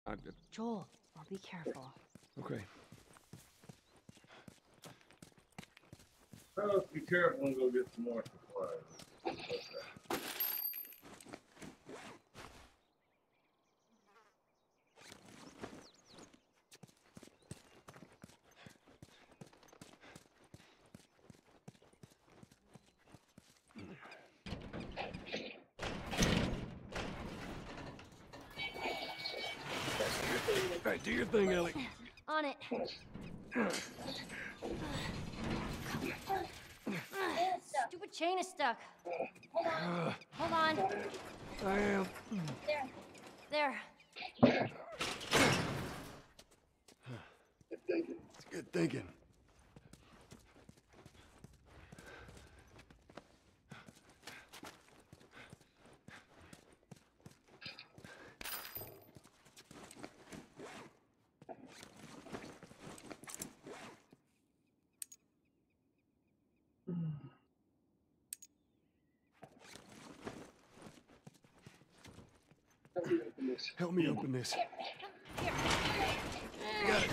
Joel, I'll be careful. Okay. Well, let's be careful and go get some more supplies. Okay. All right, do your thing, Ellie. On it. Stupid chain is stuck. Hold on. I am. There. It's good thinking. Help me open this. Here. You got it.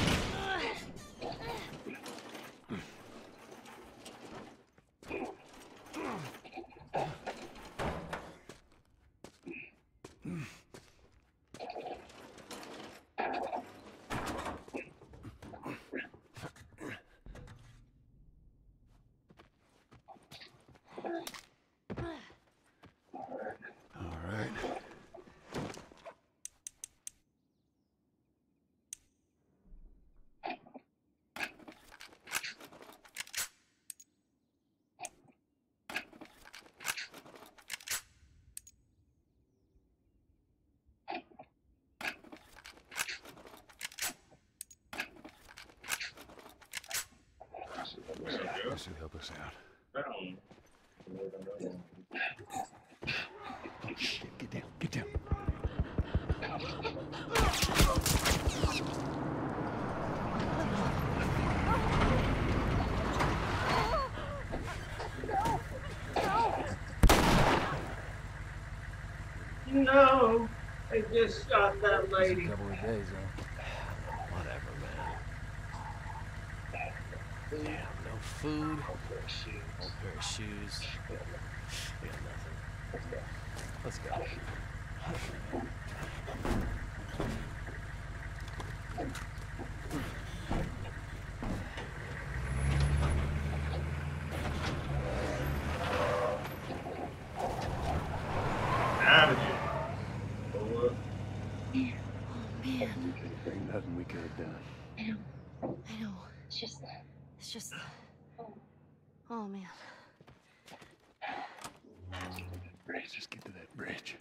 All right. That should help us out. Shit, get down, get down. No, they just shot that lady. A couple of days, huh? Whatever, man. Damn, no food, old pair of shoes. We got nothing. Let's go. Out of here. Ain't nothing we could have done. I know. It's just. Oh, man. Let's just get to that bridge.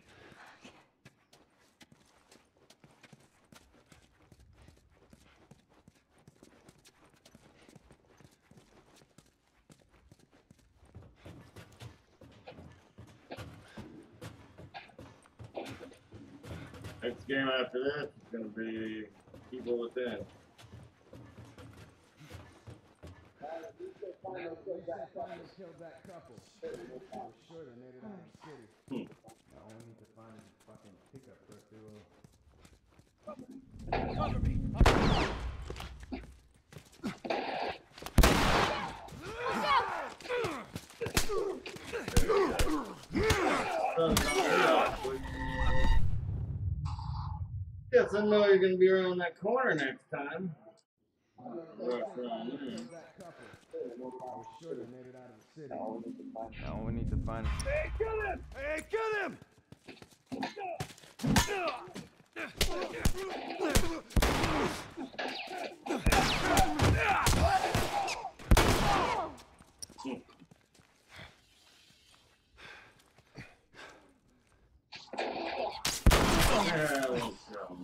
Next game after this is going to be People Within. Finally killed that couple. We're sure they made it out of the city. Now all we need to find is a fucking pickup truck to Cover me! Guess I know you're going to be around that corner next time. that couple. We're sure they made it out of the city. Now all we need to find is... Hey, kill him! Hey, kill him! Yeah, let's go.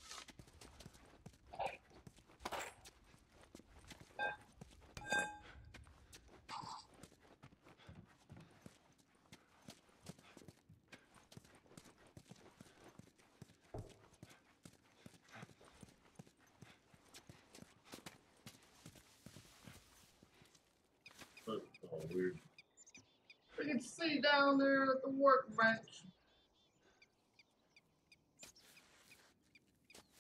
That's all weird. I can see down there at the workbench.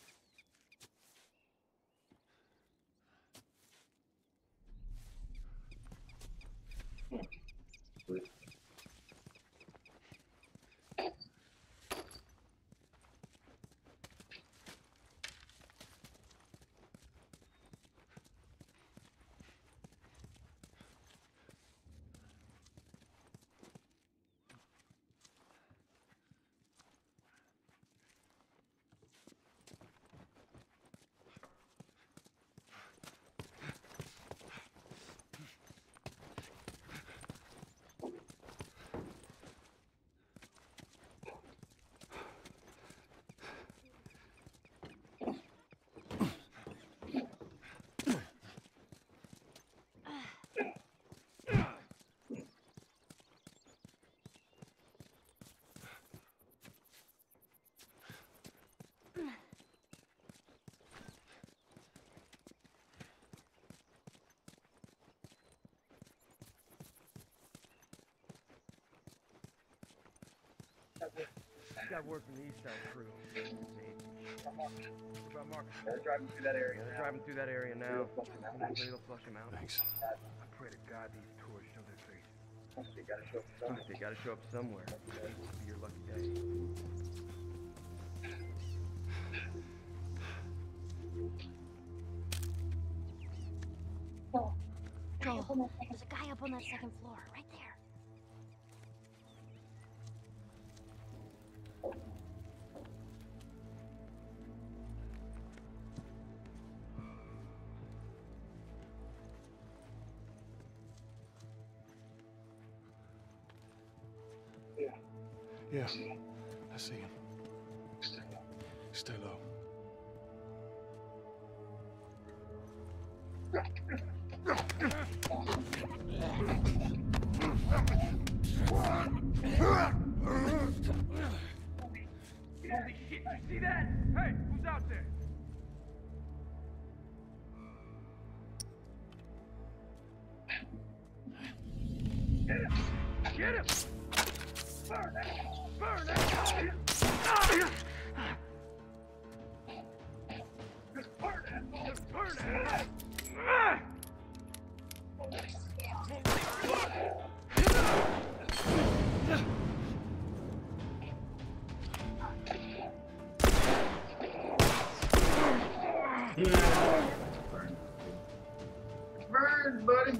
got word from the East Side crew. What about Marcus? They're driving through that area. They're driving through that area now. Hopefully they'll flush him out. Thanks. I pray to God these tours show their faces. They gotta show up somewhere. They gotta show up somewhere. This will be your lucky day. Joel, there's a guy up on that second floor, right there. Yeah, I see him. Stay low. Holy shit, you see that? Hey, who's out there? Get him! Get him! Burn it! Burn it! Just burn it! Just burn it! Burn, buddy.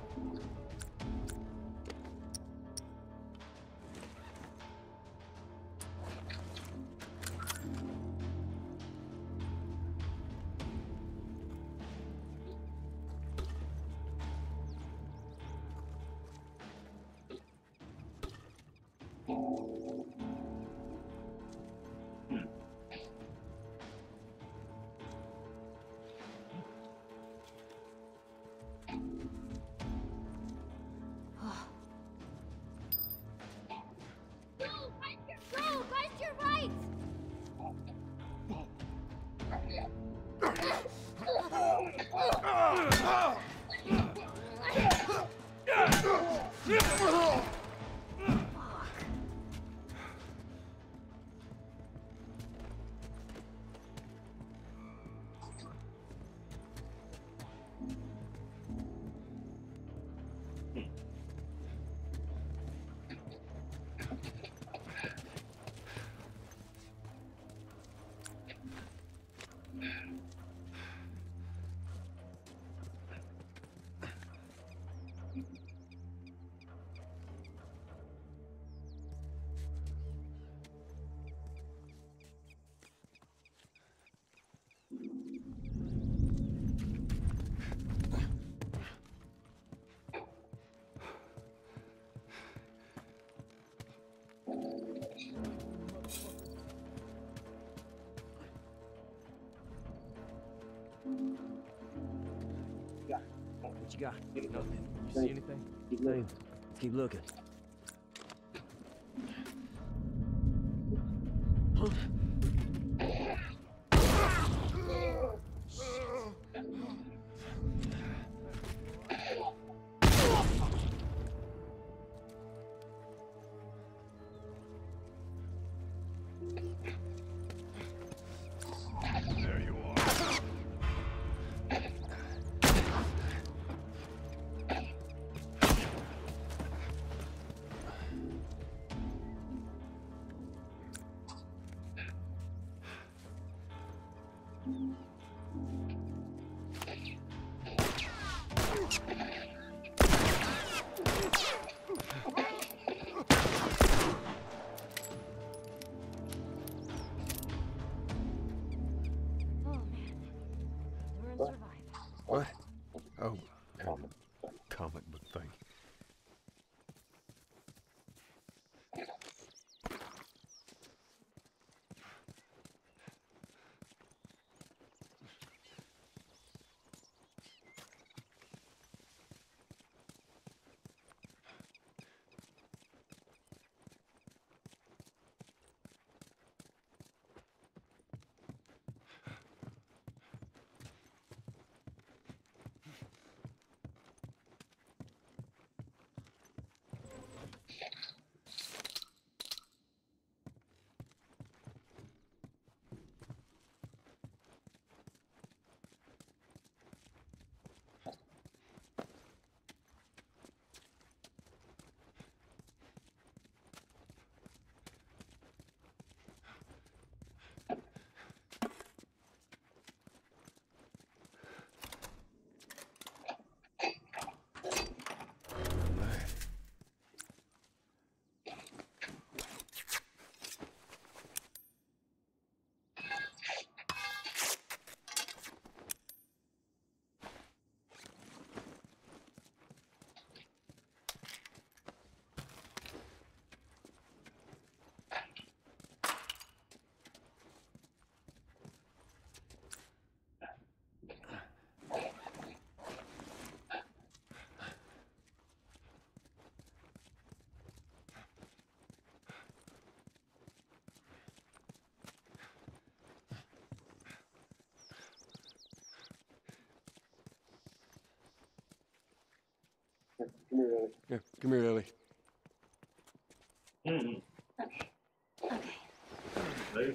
Joel, rest your rights! What you got? Nothing. You see anything? Keep looking. Let's keep looking. There you are. Oh, man. Endure and survive. What? Oh, comic book thing. Yeah, come here, Ellie. Mm-hmm. Okay. Right?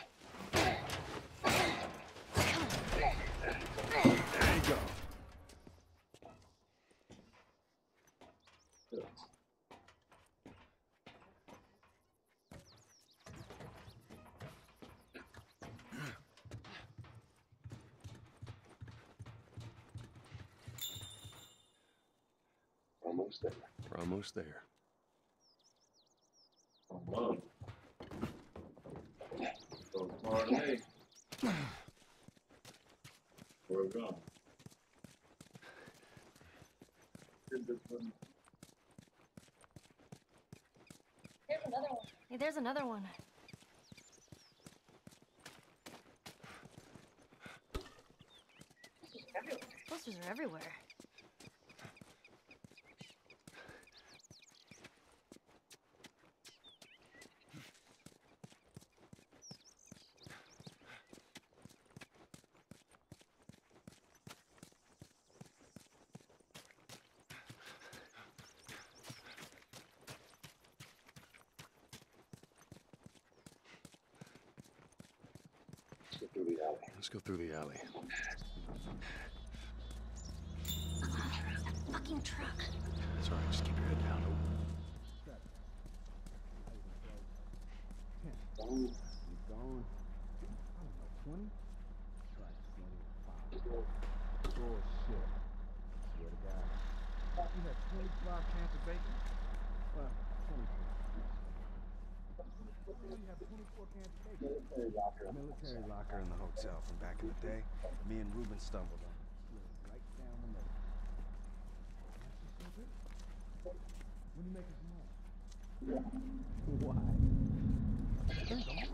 There you go. Almost there. We're almost there. Whoa. So far to me. Where we going? Did this one? Hey, there's another one. Posters are everywhere. Let's go through the alley. Let's go through the alley. That fucking truck. It's all right. Just keep your head down. Keep going. I don't know, 20? Try 25. Bullshit. Swear to God. You had 25 cans of bacon? 24. You have 24 cans of bacon. Military locker in the hotel from back in the day. Me and Ruben stumbled on it. Slid right down the middle. When you make it small. Why?